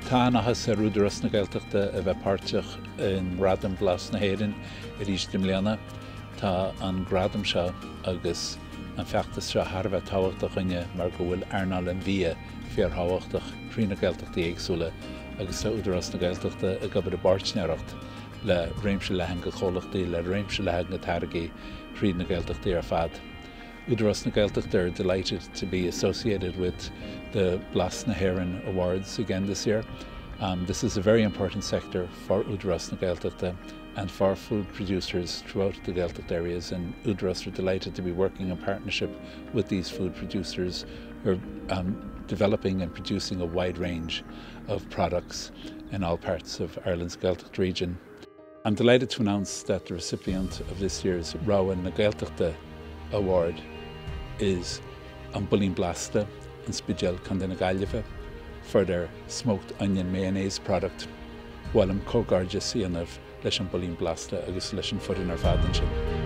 Tá nachas ar údaras na Gaeltachta a bheith páirteach in Radam Blas na Héireann i rís de mbliana. Tá an gradam seo agus an feachtas seo thar bheith táhachtach inne mar go bhfuil airneall an bhí fear táhachtach trí na Gaeltachtaí éagsúla agus tá údaras na Gaeltachta a gabhar a báirtneacht le réimse lehan go cholachtaí le réimse lehan na targaí trí na Gaeltachtaí ar fad. Údaras na Gaeltachta are delighted to be associated with the Blas na Héireann Awards again this year. This is a very important sector for Údaras na Gaeltachta and for food producers throughout the Gaeltacht areas, and Údaras are delighted to be working in partnership with these food producers who are developing and producing a wide range of products in all parts of Ireland's Gaeltacht region. I'm delighted to announce that the recipient of this year's Rowan na Gaeltachta Award is an Bulleen Blasta and Spidgel Condena for their smoked onion mayonnaise product, while I'm co-gorgeous of leis an Bulleen Blasta agus leis an fudin ar fad an sin.